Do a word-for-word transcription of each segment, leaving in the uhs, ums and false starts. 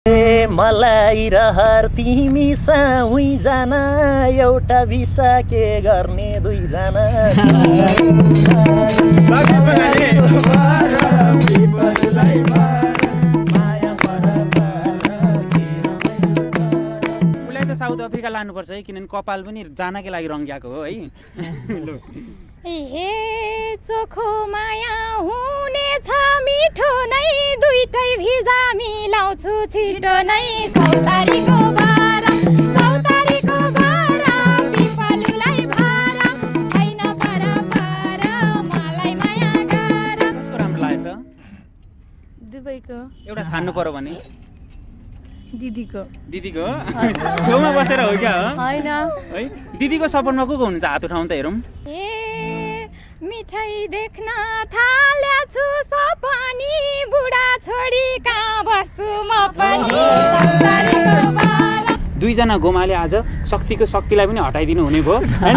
मलाई रहर तिमी साउै जान एउटा भिसा के गर्ने दुईजना उसलाई त साउथ अफ्रिका लानुपर्छ है किनभने कपाल पनि जानकै लागि रङ्ग्याएको हो है हे चोखो माया हुनेछ मिठो नै दुईटै भिजा मिलाउँछु छिटो नै चौतारीको बारा चौतारीको बारा पिपलुलाई भारा छैन परपर मलाई माया गर। कसको राम्रो लागेछ? दुबईको एउटा छान्नु पर्यो भने दिदीको। दिदीको छेउमा बसेर हो क्या? होइन है दिदीको सपनमा को को हुनुहुन्छ? हात उठाउँ त हेरौँ। मिठाई देख्न थालेछु सपनी बुढा छोडी कहाँ बस्छु म पनि। दुईजना गोमाले आज शक्तिको शक्तिलाई पनि हटाइदिनु हुने भयो हैन?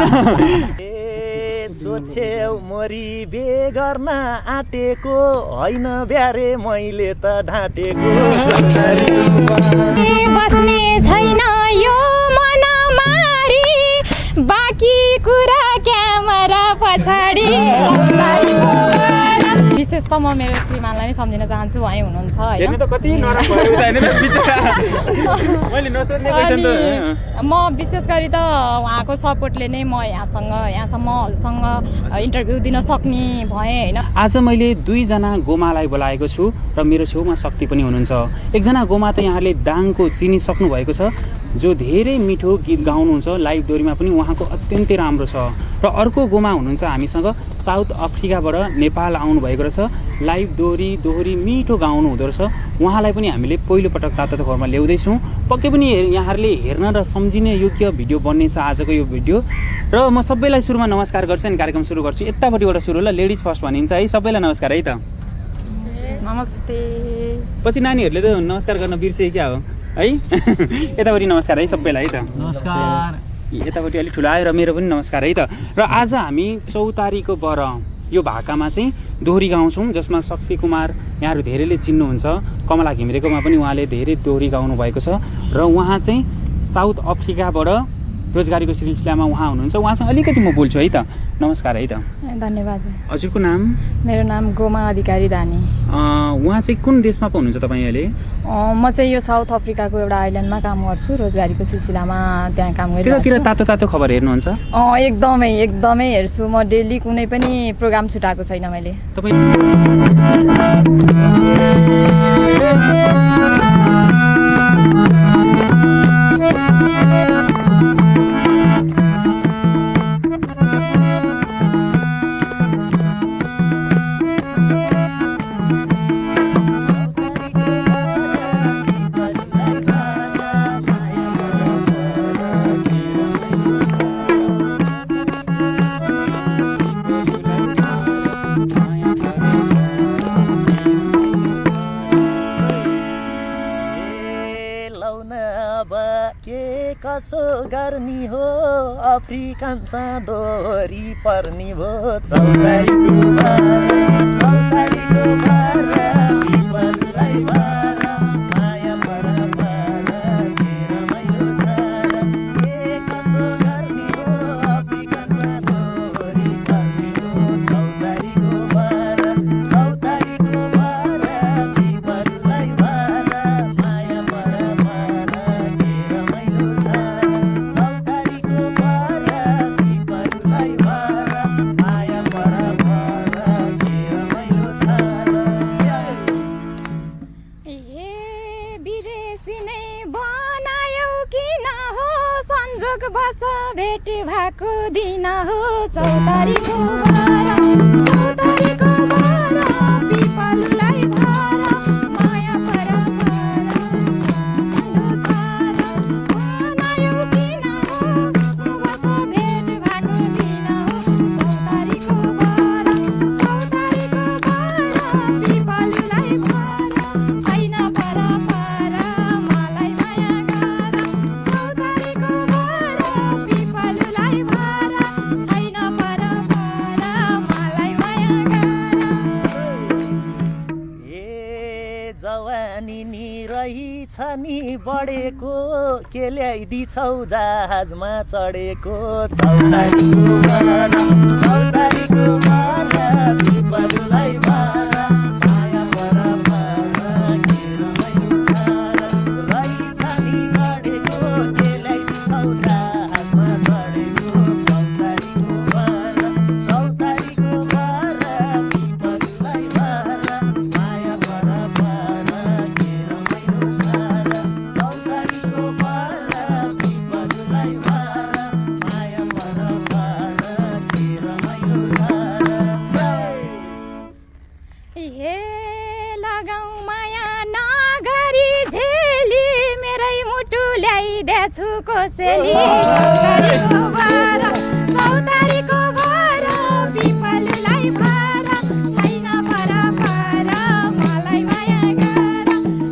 सोचेउ मरी बे गर्न आँटेको होइन ब्यारे मैले त ढाँटेको बस्ने छैन यो मन मारी बाँकी कुरा क्यामेरा पछाडि। विशेष त म मेरो श्रीमानलाई नै सम्झिन चाहन्छु, उहाँ हुनुहुन्छ हैन त कति नराम्रो भयो हैन त बिचरा मैले नसोध्ने क्वेशन त। म विशेष गरी त उहाँको सपोर्टले नै म यहाँसँग यहाँसम्म हजुरसँग इन्टरभ्यू दिन सक्ने भएँ हैन। आज मैले दुईजना गोमालाई बोलाएको छु र मेरो छेउमा शक्ति पनि हुनुहुन्छ। एकजना गोमा त यहाँले दाङको चिनिसक्नु भएको छ जो धेरै मिठो गीत गाउनुहुन्छ, लाइभ दोहोरीमा पनि उहाँको अत्यन्तै राम्रो छ। र अर्को गोमा हुनुहुन्छ हामीसँग साउथ अफ्रिकाबाट नेपाल आउनुभएको रहेछ, लाइभ दोहोरी दोहोरी मिठो गाउनु हुँदो रहेछ। उहाँलाई पनि हामीले पहिलोपटक तातो खबरमा ल्याउँदैछौँ। पक्कै पनि यहाँहरूले हेर्न र सम्झिने योग्य भिडियो बन्नेछ आजको यो भिडियो। र म सबैलाई सुरुमा नमस्कार गर्छु अनि कार्यक्रम सुरु गर्छु। यतापट्टिबाट सुरु ल, लेडिज फर्स्ट भनिन्छ है। सबैलाई नमस्कार है त। नमस्ते। पछि नानीहरूले त नमस्कार गर्न बिर्से क्या हो है? यतापट्टि नमस्कार है सबैलाई है त। नमस्कार। यतापट्टि अलिक ठुलो आयो र मेरो पनि नमस्कार है त। र आज हामी चौतारीको बर यो भाकामा चाहिँ दोहोरी गाउँछौँ जसमा शक्ति कुमार यहाँहरू धेरैले चिन्नुहुन्छ। कमला घिमिरेकोमा पनि उहाँले धेरै दोहोरी गाउनु भएको छ र उहाँ चाहिँ साउथ अफ्रिकाबाट रोजगारीको सिलसिलामा उहाँ हुनुहुन्छ। उहाँसँग अलिकति म बोल्छु है त। नमस्कार है त। धन्यवाद। हजुरको नाम? मेरो नाम गोमा अधिकारी दानी। उहाँ चाहिँ कुन देशमा पाउनुहुन्छ तपाईँ अहिले? म चाहिँ यो साउथ अफ्रिकाको एउटा आइल्यान्डमा काम गर्छु, रोजगारीको सिलसिलामा त्यहाँ काम गरिरहेको छु। त्यतातिर तातो तातो खबर हेर्नुहुन्छ? अँ एकदमै एकदमै हेर्छु म डेली। कुनै पनि प्रोग्राम छुटाएको छैन मैले। तपाईँ कसो गर्ने हो अफ्रिकन दोहोरी पर्ने भो चौतारीको बारा चौतारीको बारा पिपलुलाई भारा माया परपर के रमाइलो सारा के कसो गर्ने हो अफ्रिकन दोहोरी पर्ने भो चौतारीको बारा चौतारीको बारा पिपलुलाई भारा माया परपर के रमाइलो बस भेट भएको दिन हो चौतारीको बारा चौतारीको बारा पिपलुलाई भारा माया परपर बनायो किन हो बस भेट भएको दिन हो चौतारीको बारा चौतारीको बारा पिपलुलाई भारा छैन परपर मलाई माया गर चौतारीको बारा पिपलुलाई भारा छैन परपर मलाई नि बढेको के ल्याइदिछौ जहाजमा चढेको चौतारीको बर चौतारीको बर पिपलुलाई बर माया बर बर के रमाइलो छ रहेछ नि बढेको के ल्याइदिछौ जहाजमा चढेको चौतारीको बर चौतारीको बर पिपलुलाई बर माया बर बर के रमाइलो छ चौतारीको बर पिपलुलाई बर माया बर बर के रमाइलो छ हे लगाऊ माया नगरी झेली मेरै मुटु ल्याइदिएछु कोसेली चौतारीको बर चौतारीको बर पिपलुलाई भर छैन पर पर मलाई माया गर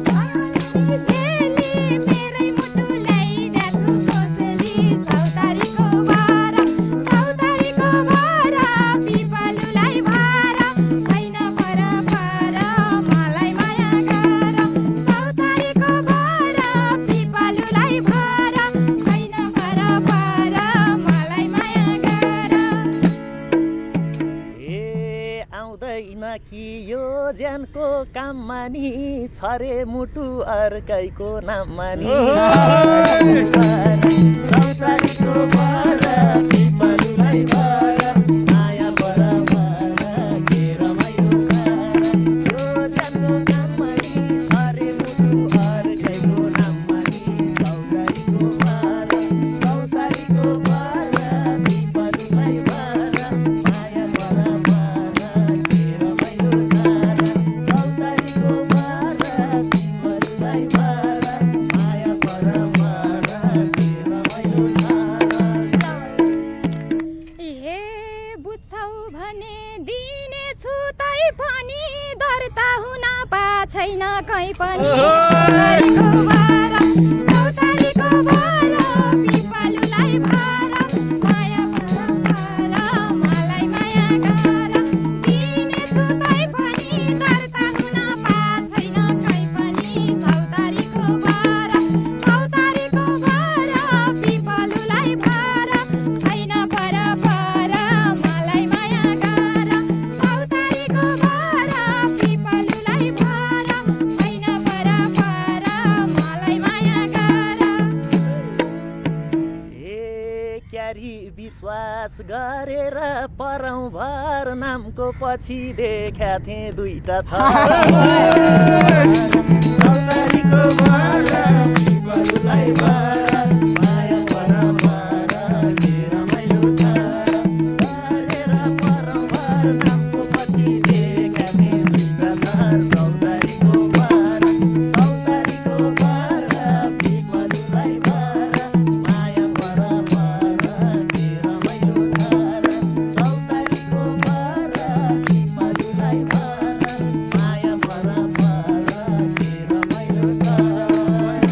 झेली मेरै मुटु ल्याइदिएछु कोसेली चौतारीको बर चौतारीको बर पिपलुलाई भर छैन पर पर मलाई माया गर चौतारीको बर पिपलुलाई भर छैन पर पर मलाई माया गर ए आउँदैन कि यो ज्यानको काममा नि छरे मुटु अर्कैको नाममा नि चौतारीको बर पिपलुलाई बर माया बर बर के रमाइलो छ यो ज्यानको काममा नि छरे मुटु अर्कैको नाममा नि चौतारीको बर चौतारीको बर पिपलुलाई बर माया बर बर के रमाइलो छ चौतारीको बर पिपलुलाई बर माया बर बर के रमाइलो छ हे बुझ्छौ भने दिनेछु तै पनि दर्ता हुन पा छैन कहीँ पनि चौतारीको बर चौतारीको बर पिपलुलाई भर माया बर बर मलाई माया गर दिनेछु तै पनि दर्ता हुन पा छैन कहीँ पनि चौतारीको बर चौतारीको बर पिपलुलाई भर छैन पर पर मलाई माया गर चौतारीको बर पिपलुलाई भर छैन पर पर मलाई माया गर ए क्यारी विश्वास गरेर परौँ भर नामको पछि देखा थिएँ दुईटा थर चौतारीको बर पिपलुलाई बर माया बर बर के रमाइलो छ गरेर परौँ भर नामको पछि देखा थिएँ दुईटा थर चौतारीको बर चौतारीको बर पिपलुलाई बर माया बर बर के रमाइलो छ चौतारीको बर पिपलुलाई बर माया बर बर के रमाइलो छ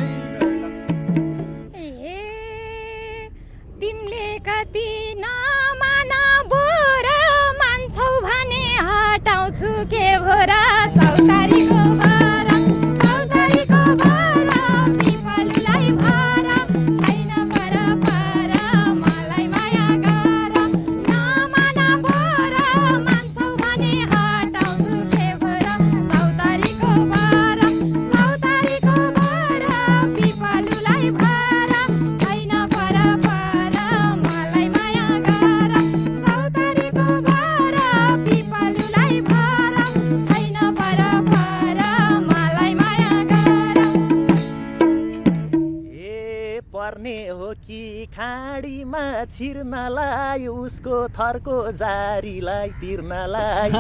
हे तिमीले कति नमान बोरा मान्छौ भने हटाउँछु के भोरा चौतारीको बर चौतारीको बर पिपलुलाई भर छैन पर पर मलाई माया गर नमान बोरा मान्छौ भने हटाउँछु के भोरा चौतारीको बर चौतारीको बर पिपलुलाई भर छैन पर पर मलाई माया गर चौतारीको बर पिपलुलाई भर छैन पर पर मलाई माया गर ए पर्ने हो कि खाडीमा छिर्नलाई उसको थरको जारीलाई तिर्नलाई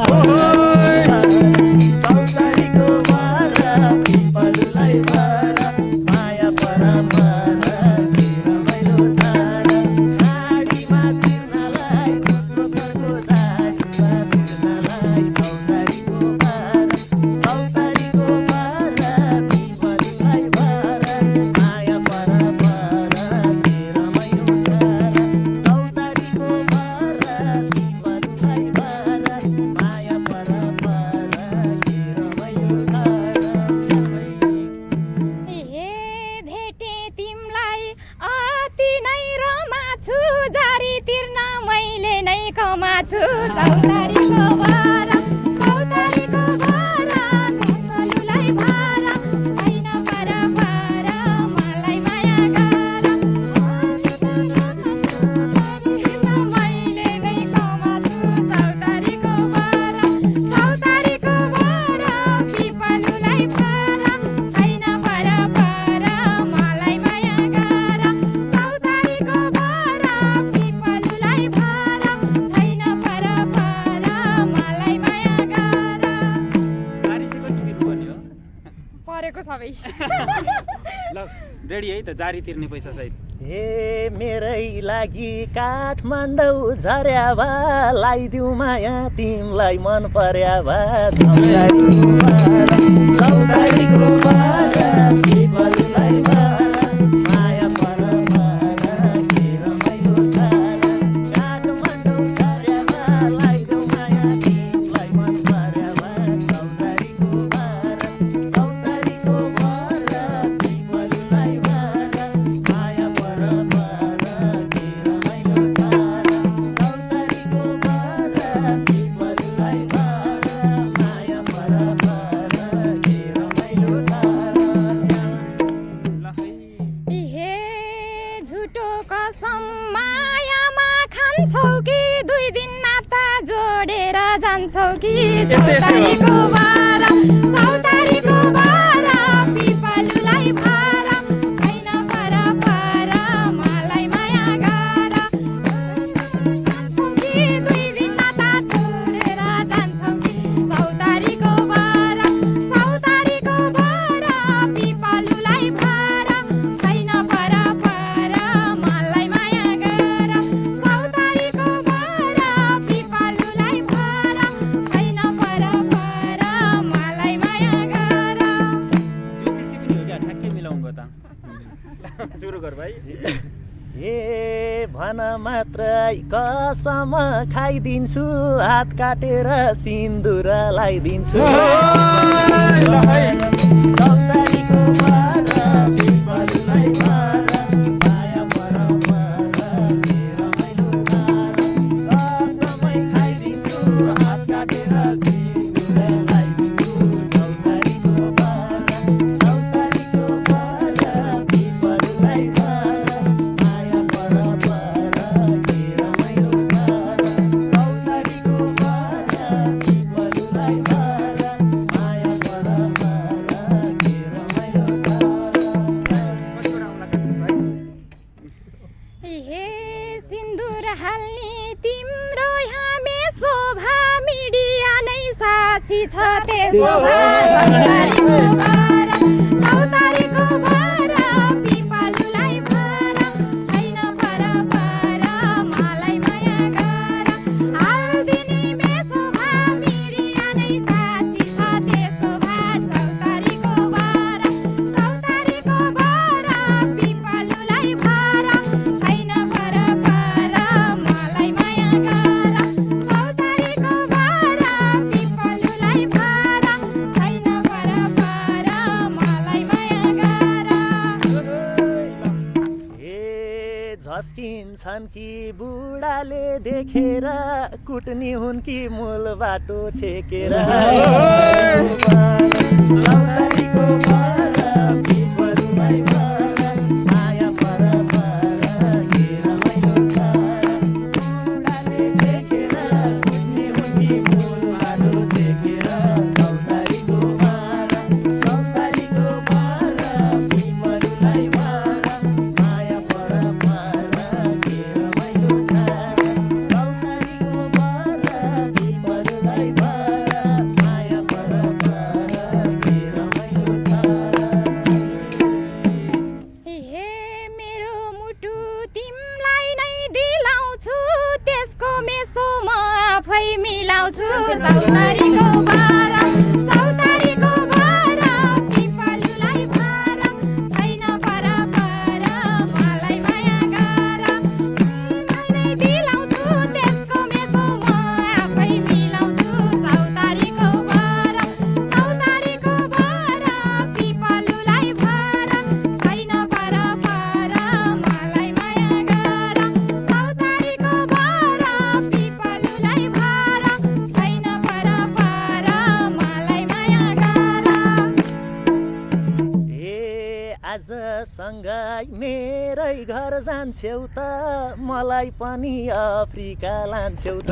चौतारीको बर पिपलुलाई बर माया बर बर के रमाइलो छ खाडीमा छिर्नलाई उसको थरको जारीलाई तिर्नलाई चौतारीको बर चौतारीको बर पिपलुलाई बर माया बर बर के रमाइलो छ चौतारीको बर पिपलुलाई बर माया बर बर के रमाइलो छ मिलाउँछु चौतारीको भर चौतारीको भर पिपलुलाई भर छैन पर पर मलाई माया गर मैले नै कमाछु चौतारीको भर चौतारीको भर पिपलुलाई भर छैन पर पर मलाई माया गर चौतारीको भर पिपलुलाई भर छैन पर पर मलाई माया गर जारी चाहिँ कति तिर्नुपर्ने हो परेको सबै ल रेडी है त जारी तिर्ने पैसा सहित हे मेरै लागि काठमाडौँ झर्या भा लाइदिउँ माया तिमीलाई मन पर्या भा चौतारीको भर चौतारीको भर पिपलुलाई भर माया पर भर के रमाइलो छ काठमाडौँ झर्या भा लाइदिउँ माया तिमीलाई मन पर्या भा चौतारीको भर चौतारीको भर पिपलुलाई भर माया पर भर के रमाइलो छ चौतारीको भर पिपलुलाई भर माया पर भर के रमाइलो छ ल है हे झुटो कसम मायामा खान्छौ कि दुई दिन नाता जोडेर जान्छौ कि चौतारीको भर चौतारीको भर पिपलुलाई भर छैन पर पर मलाई माया गर जान्छौ कि दुई दिन नाता जोडेर जान्छौ कि चौतारीको भर चौतारीको भर पिपलुलाई भर छैन पर पर मलाई माया गर चौतारीको भर पिपलुलाई भर छैन पर पर मलाई माया गर ज्योतिषी पनि हो क्या ठ्याक्कै मिलाउँ त सुरु गर भाइ ए भन मात्र कसम खाइदिन्छु हात काटेर सिन्दुर लगाइदिन्छु चौतारीको भर पिपलुलाई भर माया पर भर के रमाइलो छ कसमै खाइदिन्छु हात काटेर सिन्दुर लगाइदिन्छु चौतारीको भर चौतारीको भर पिपलुलाई भर माया पर भर के रमाइलो छ चौतारीको भर पिपलुलाई भर माया पर भर के रमाइलो छ हे सिन्दुर हाल्ने तिम्रो हामी शोभा मिडिया नै साक्षी छ त्यसो भए चौतारीको भर चौतारीको भर पिपलुलाई भर छैन पर पर मलाई माया गर हाल्दिने मेसोभा मिडिया नै साक्षी छ त्यसो भए चौतारीको भर चौतारीको भर पिपलुलाई भर छैन पर पर मलाई माया गर चौतारीको भर पिपलुलाई भर छैन पर पर मलाई माया गर ए झस्किन्छन् कि बुढाले देखेर कुट्ने हुन् कि मूल बाटो छेकेर चौतारीको भर पिपलुलाई भर माया पर भर के रमाइलो छ बुढाले देखेर कुट्ने हुन् कि मूल बाटो छेकेर चौतारीको भर चौतारीको भर पिपलुलाई भर माया पर भर के रमाइलो छ चौतारीको भर पिपलुलाई भर माया पर भर के रमाइलो छ हे मेरो मुटु तिमीलाई नै दिलाउँछु त्यसको मेसो म आफै मिलाउँछु चौतारीको भर चौतारीको भर पिपलुलाई भर छैन पर पर मलाई माया गर तिमीलाई नै दिलाउँछु त्यसको मेसो म आफै मिलाउँछु चौतारीको भर चौतारीको भर पिपलुलाई भर छैन पर पर मलाई माया गर चौतारीको भर पिपलुलाई आजसँगै मेरै घर जान्छौ त मलाई पनि अफ्रिका लान्छौ त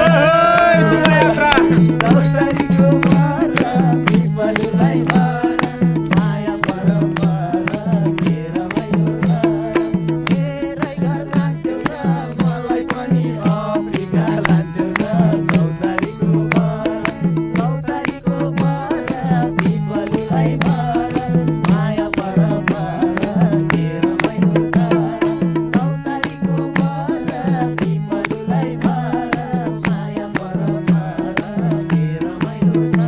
चौतारीको बर पिपलुलाई बर माया परम्परा के रमाइलो छ मेरै घर जान्छौ त मलाई पनि अफ्रिका लान्छौ त चौतारीको बर चौतारीको बर पिपलुलाई बर माया परम्परा के रमाइलो छ चौतारीको बर पिपलुलाई बर माया परम्परा के रमाइलो छ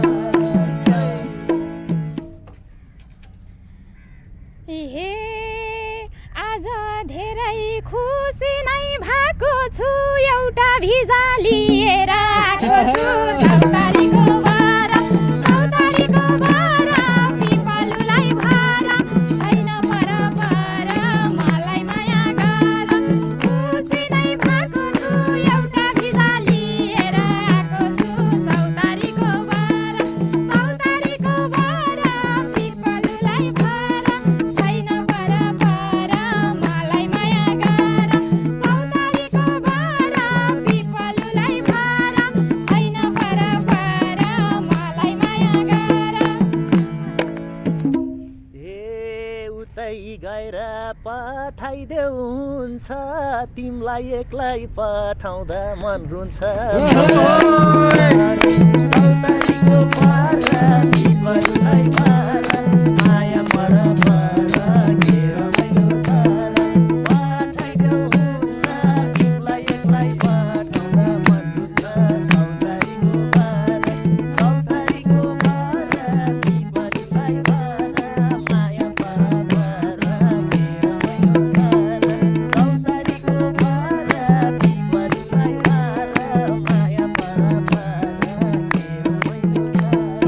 हे आज धेरै खुसी नै भएको छु एउटा भिजा लिएर आएको छु चौतारीको बर चौतारीको बर पिपलुलाई भर छैन परपर मलाई माया गर खुसी नै भएको छु एउटा भिजा लिएर आएको छु चौतारीको बर चौतारीको बर पिपलुलाई भर छैन परपर मलाई माया गर चौतारीको बर पिपलुलाई भर छैन परपर मलाई माया गर ए उतै गएर पठाइदेऊ हुन्छ तिमीलाई एक्लै पठाउँदा मन रुन्छ चौतारीको बर पिपलुलाई बर माया परम्परा के रमाइलो छ पठाइदेऊ हुन्छ तिमीलाई एक्लै पठाउँदा मन रुन्छ चौतारीको बर चौतारीको बर पिपलुलाई बर माया परम्परा के रमाइलो छ चौतारीको बर पिपलुलाई बर माया परम्परा के रमाइलो छ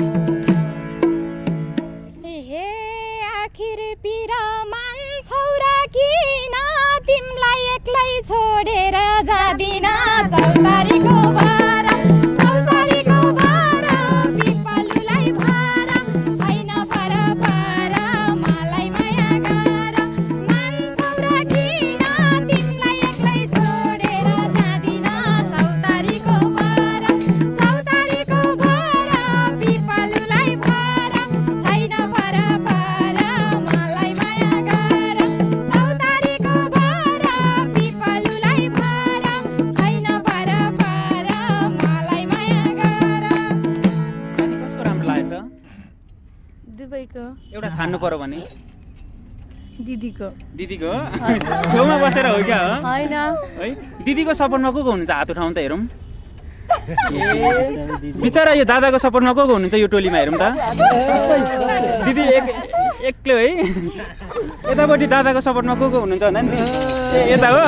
हे आखिर पिर मान्छौ र किन तिमीलाई एक्लै छोडेर जादिन चौतारीको बर चौतारीको बर पिपलुलाई भर छैन परपर मलाई माया गर मान्छौ र किन तिमीलाई एक्लै छोडेर जादिन चौतारीको बर चौतारीको बर पिपलुलाई भर छैन परपर मलाई माया गर चौतारीको बर पिपलुलाई भर छैन परपर मलाई माया गर अनि कसको राम्रो लागेछ दुबईको एउटा छान्नु पर्यो भने दिदीको दिदीको छेउमा बसेर हो क्या हो होइन है दिदीको सपोर्टमा को को हुनुहुन्छ हात उठाउनु त हेरौँ बिचरा यो दादाको सपोर्टमा को को हुनुहुन्छ यो टोलीमा हेरौँ त दिदी एक एक्लै है यतापट्टि दादाको सपोर्टमा को को हुनुहुन्छ भन्दा नि ए यता हो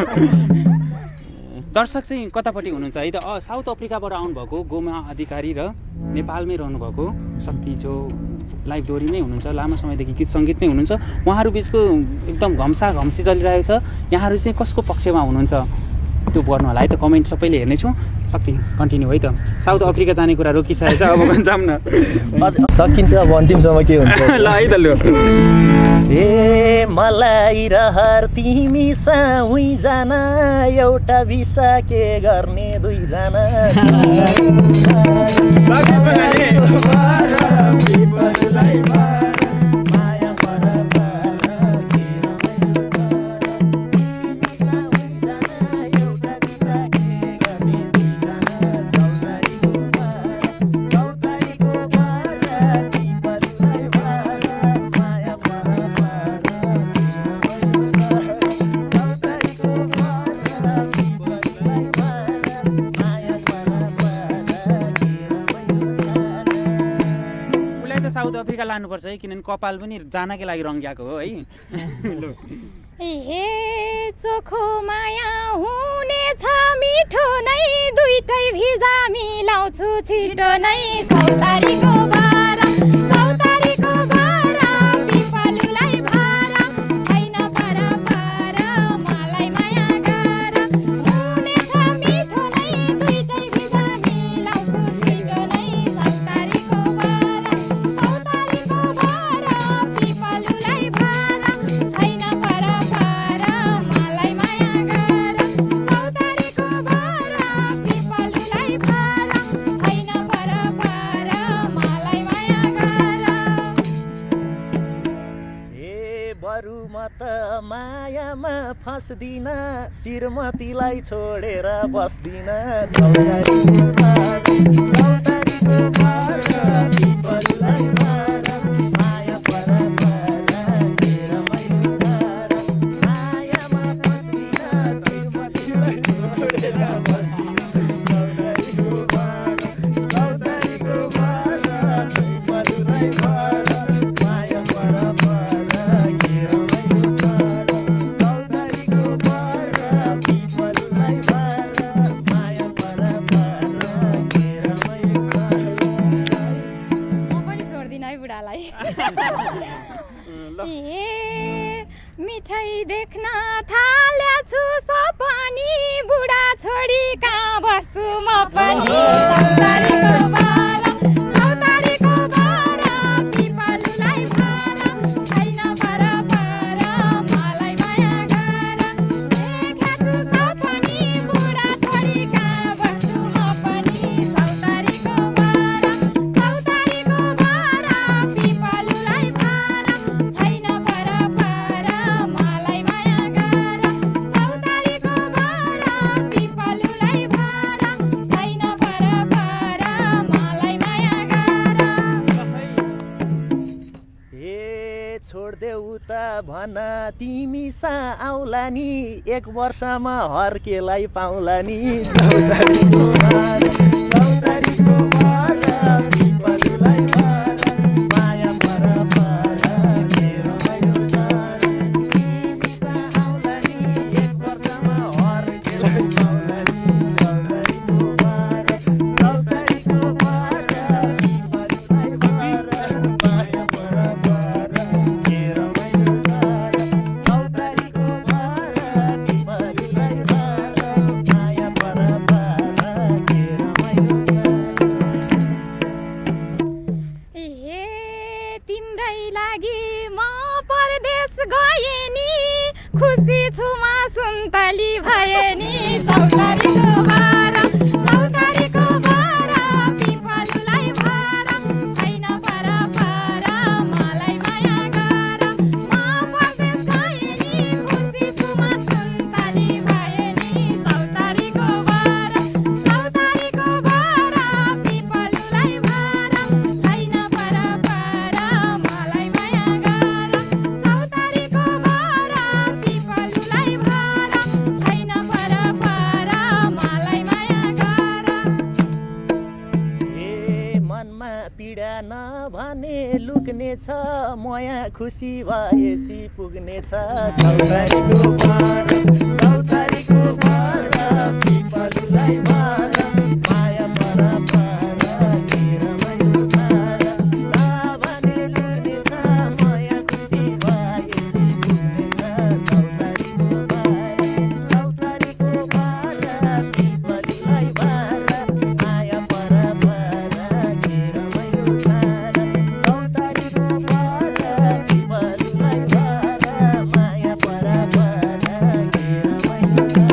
दर्शक चाहिँ कतापट्टि हुनुहुन्छ है त अ साउथ अफ्रिकाबाट आउनुभएको गोमा अधिकारी र नेपालमै रहनुभएको शक्ति जो लाइभ दोहोरीमै हुनुहुन्छ लामो समयदेखि गीत सङ्गीतमै हुनुहुन्छ उहाँहरू बिचको एकदम घम्सा घम्सी चलिरहेको छ यहाँहरू चाहिँ कसको पक्षमा हुनुहुन्छ त्यो गर्नु होला है त कमेन्ट सबैले हेर्नेछौँ शक्ति कन्टिन्यू है त साउथ अफ्रिका जाने कुरा रोकिसकेको छ अब जाऊँ न सकिन्छ अब अन्तिमसम्म के हुन्छ ल है त लु ए मलाई रहर तिमी साउँ जान एउटा भिसा के गर्ने दुईजना माया परम्परा के रमाइलो छ तिमी साउँ जान एउटा भिसा के गर्ने दुईजना चौतारीको बर चौतारीको बर पिपलुलाई बर माया परम्परा के रमाइलो छ चौतारीको बर पिपलुलाई बर माया परम्परा के रमाइलो छ उसलाई त साउथ अफ्रिका लानुपर्छ है किनभने कपाल पनि जानकै लागि रङ्ग्याएको हो है लु हे चोखो माया हुनेछ मिठो नै दुईटै भिजा मिलाउँछु छिटो नै चौतारीको बर चौतारीको बर पिपलुलाई भर छैन परपर मलाई माया गर हुनेछ मिठो नै दुईटै भिजा मिलाउँछु छिटो नै चौतारीको बर चौतारीको बर पिपलुलाई भर बरु म त मायामा फस्दिन श्रीमतीलाई छोडेर बस्दिन चौतारीको घर चौतारीको घर पिपललाई घर माया पर पर के रमाइलो छ र मायामा फस्दिन श्रीमतीलाई छोडेर बस्दिन चौतारीको घर चौतारीको घर पिपललाई घर माया पर पर के रमाइलो छ र चौतारीको घर पिपललाई घर माया पर पर के रमाइलो छ म पनि छोड्दिनँ है बुढालाई ए मिठाई देख्न थाल्या छु सपनी बुढा छोडी कहाँ बस्छु म पनि चौतारीको बारा चौतारीको बारा पिपललाई बारा छैन पर पर मलाई माया गर देख्या छु सपनी बुढा छोडी कहाँ बस्छु म पनि चौतारीको बारा चौतारीको बारा पिपललाई बारा छैन पर पर मलाई माया गर चौतारीको बारा पिपललाई बारा छैन पर पर मलाई माया गर ए छोड्देऊ त भन तिमी सा आउला नि एक वर्षमा हर्केलाई पाउला नि चौतारीको घर चौतारीको घर पिपललाई घर माया पर पर के रमाइलो छ तिमी सा आउला नि एक वर्षमा हर्केलाई पाउला नि चौतारीको घर चौतारीको घर पिपललाई घर माया पर पर के रमाइलो छ चौतारीको घर पिपललाई घर माया पर पर के रमाइलो छ ए तिम्रै लागि म परदेश गए नि खुसी छु म सुन्तली भए नि चौतारीको बारा चौतारीको बारा पिपललाई बारा छैन पर पर मलाई माया गर म परदेश गए नि खुसी छु म सुन्तली भए नि चौतारीको बारा चौतारीको बारा पिपललाई बारा छैन पर पर मलाई माया गर चौतारीको बारा पिपललाई बारा छैन पर पर मलाई माया गर ए मनमा पीडा नभने लुक्ने छ मया खुसी भएसी पुग्ने छ चौतारीको घर चौतारीको घर पिपललाई घर माया पर पर के रमाइलो छ नभने लुक्ने छ मया खुसी भएसी पुग्ने छ चौतारीको घर चौतारीको घर पिपललाई घर माया पर पर के रमाइलो छ चौतारीको घर पिपललाई घर माया पर पर के रमाइलो छ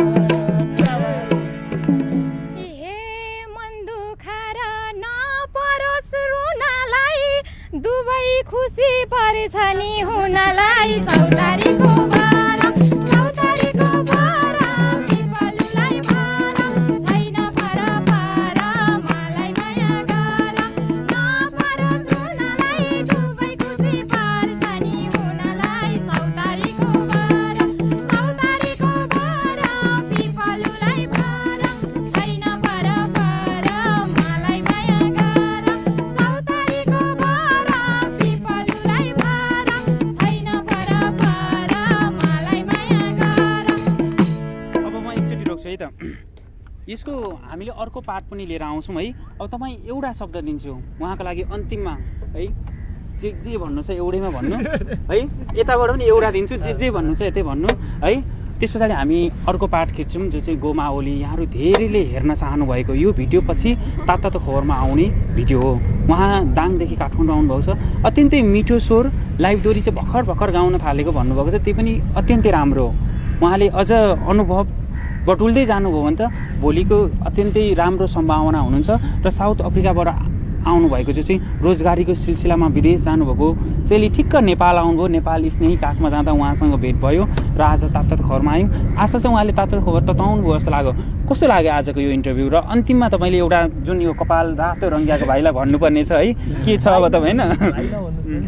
ए मन दुखाएर नपरोस् रुनलाई दुवै खुसी परेछ नि हुनलाई चौतारीको बारा चौतारीको बारा पिपललाई बारा छैन पर पर मलाई माया गर नपरोस् रुनलाई दुवै खुसी परेछ नि हुनलाई चौतारीको बारा चौतारीको बारा पिपललाई बारा छैन पर पर मलाई माया गर चौतारीको बारा पिपललाई बारा छैन पर पर मलाई माया गर अब म एकचोटि रोक्छु है त यसको हामीले अर्को पार्ट पनि लिएर आउँछौँ है। अब तपाईँ एउटा शब्द दिन्छु उहाँको लागि अन्तिममा है, जे जे भन्नु छ एउटैमा भन्नु है, यताबाट पनि एउटा दिन्छु, जे जे भन्नु छ यतै भन्नु है। त्यस पछाडि हामी अर्को पार्ट खिच्छौँ जो चाहिँ गोमावली। यहाँहरू धेरैले हेर्न चाहनु भएको यो भिडियो पछि तातो खबरमा आउने भिडियो हो। उहाँ दाङदेखि काठमाडौँ आउनुभएको छ। अत्यन्तै मिठो स्वर, लाइभ दोहोरी चाहिँ भर्खर भर्खर गाउन थालेको भन्नुभएको छ, त्यही पनि अत्यन्तै राम्रो हो। उहाँले अझ अनुभव बटुल्दै जानुभयो भने त भोलिको अत्यन्तै राम्रो सम्भावना हुनुहुन्छ र साउथ अफ्रिकाबाट आउनुभएको चाहिँ रोजगारीको सिलसिलामा विदेश जानुभएको चाहिँ ठिक्क नेपाल आउनुभयो। नेपाल स्नेही काखमा जाँदा उहाँसँग भेट भयो र आज तात्तात खबरमा आयौँ। आशा छ उहाँले तात्तात खबर तताउनुभयो जस्तो लाग्यो। कस्तो लाग्यो आजको यो इन्टरभ्यू र अन्तिममा तपाईँले एउटा जुन यो कपाल रातो रङ्गियाको भाइलाई भन्नुपर्ने छ है, के छ अब तपाईँ होइन?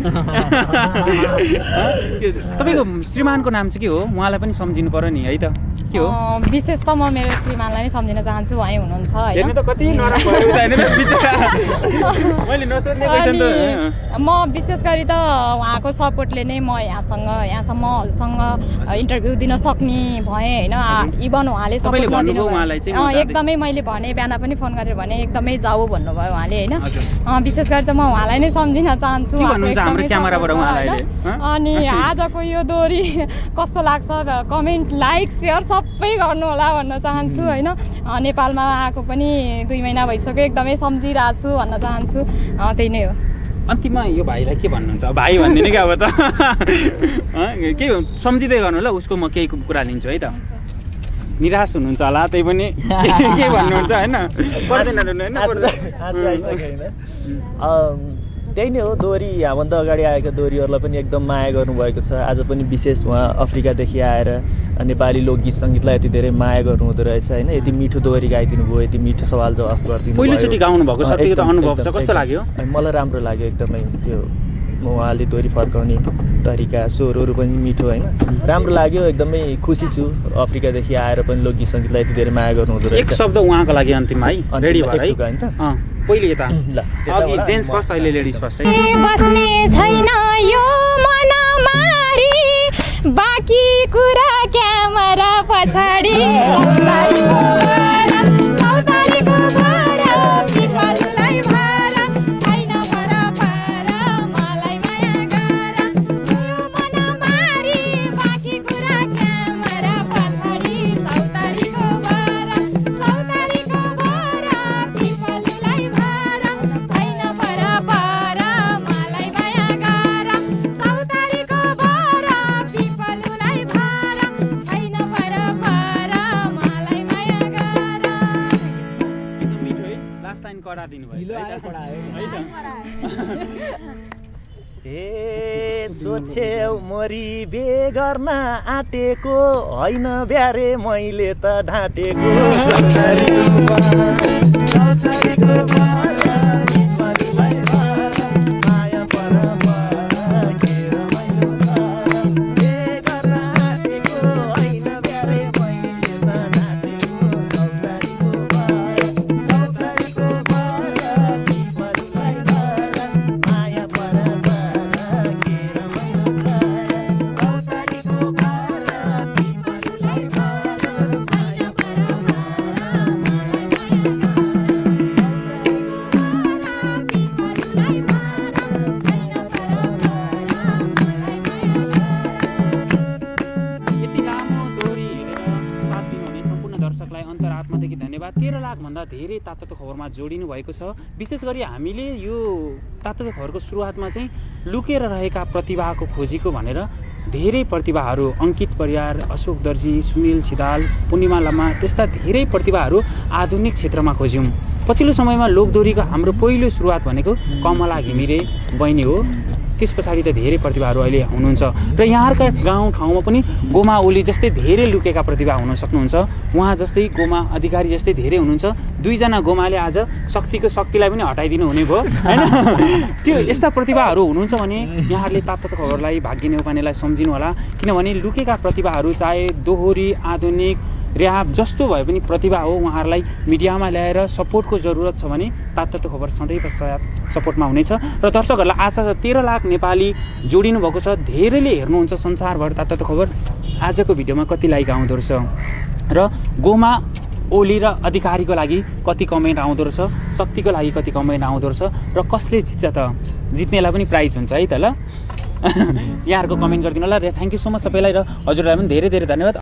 तपाईँको श्रीमानको नाम चाहिँ के हो? उहाँलाई पनि सम्झिनु पर्यो नि है त, के हो? विशेष त म मेरो श्रीमानलाई नै सम्झिन चाहन्छु, उहाँ हुनुहुन्छ हैन त कति नराम्रो भयो हैन त बिचरा। मैले नसोध्ने क्वेशन त म विशेष गरी त उहाँको सपोर्टले नै म यहाँसँग यहाँसम्म हजुरसँग इन्टरभ्यू दिन सक्ने भएँ होइन। इभन उहाँले सपोर्ट नदिनु एकदमै मैले भने बिहान पनि फोन गरेर भने एकदमै जाऊ भन्नुभयो उहाँले होइन। विशेष गरी त म उहाँलाई नै सम्झिन चाहन्छु। अनि आजको यो दोहोरी कस्तो लाग्छ कमेन्ट लाइक सेयर सबै गर्नु होला भन्न चाहन्छु होइन। नेपालमा आएको पनि दुई महिना भइसक्यो, एकदमै सम्झिरहेको छु भन्न चाहन्छु, त्यही नै हो। अन्तिममा यो भाइलाई के भन्नुहुन्छ? भाइ भनिदिनु क्या अब त के सम्झिँदै गर्नु ल, उसको म केही कुरा लिन्छु है त। निराश हुनुहुन्छ होला त्यही पनि के भन्नुहुन्छ होइन? त्यही नै हो, दोहोरी हामीभन्दा अगाडि आएका दोहोरीहरूलाई पनि एकदम माया गर्नुभएको छ। आज पनि विशेष उहाँ अफ्रिकादेखि आएर नेपाली लोकगीत सङ्गीतलाई यति धेरै माया गर्नुहुँदो रहेछ होइन। यति मिठो दोहोरी गाइदिनु भयो, यति मिठो सवाल जवाफ गरिदिनु भयो। पहिलोचोटि गाउनु भएको सत्यको त अनुभव छ, कस्तो लाग्यो? मलाई राम्रो लाग्यो एकदमै। त्यो उहाँले दोहोरी फर्काउने तरिका स्वरहरू पनि मिठो होइन, राम्रो लाग्यो। एकदमै खुसी छु अफ्रिकादेखि आएर पनि लोकगीत सङ्गीतलाई यति धेरै माया गर्नुहुँदो रहेछ। एक शब्द उहाँको लागि अन्तिममा है, रेडी भएर है त पहिले यता अघि जेन्ट्स फर्स्ट अहिले लेडिज फर्स्ट है। बस्ने छैन यो मनमारी, बाँकी कुरा क्यामेरा पछाडि ए सोचेउ मरी बे गर्न आँटेको होइन ब्यारे मैले त ढाँटेको। तेह्र लाखभन्दा धेरै तात्तात खबरमा जोडिनु भएको छ। विशेष गरी हामीले यो तात्तात खबरको सुरुवातमा चाहिँ लुकेर रहेका प्रतिभाको खोजीको भनेर धेरै प्रतिभाहरू अङ्कित परियार, अशोक दर्जी, सुनिल छिदाल, पूर्णिमा लामा त्यस्ता धेरै प्रतिभाहरू आधुनिक क्षेत्रमा खोज्यौँ। पछिल्लो समयमा लोकदोहोरीको हाम्रो पहिलो सुरुवात भनेको कमला घिमिरे बहिनी हो। त्यस पछाडि त धेरै प्रतिभाहरू अहिले हुनुहुन्छ र यहाँका गाउँ ठाउँमा पनि गोमा ओली जस्तै धेरै लुकेका प्रतिभा हुन सक्नुहुन्छ। उहाँ जस्तै गोमा अधिकारी जस्तै धेरै हुनुहुन्छ। दुईजना गोमाले आज शक्तिको शक्तिलाई पनि हटाइदिनु हुने भयो होइन। त्यो यस्ता प्रतिभाहरू हुनुहुन्छ भने यहाँहरूले तात्तात खबरलाई भाग्य नेउपानेलाई सम्झिनु होला, किनभने लुकेका प्रतिभाहरू चाहे दोहोरी, आधुनिक, र्याप जस्तो भए पनि प्रतिभा हो। उहाँहरूलाई मिडियामा ल्याएर सपोर्टको जरुरत छ भने तात्तात खबर सधैँ पश्चात सपोर्टमा हुनेछ। र दर्शकहरूलाई आशा छ तेह्र लाख नेपाली जोडिनु भएको छ, धेरैले हेर्नुहुन्छ संसारभर तात्तात खबर। आजको भिडियोमा कति लाइक आउँदो रहेछ र गोमा ओली र अधिकारीको लागि कति कमेन्ट आउँदो रहेछ, शक्तिको लागि कति कमेन्ट आउँदो रहेछ र कसले जित्छ त, जित्नेलाई पनि प्राइज हुन्छ है त ल। यहाँहरूको कमेन्ट गरिदिनु होला र थ्याङ्क यू सो मच सबैलाई र हजुरलाई पनि धेरै धेरै धन्यवाद।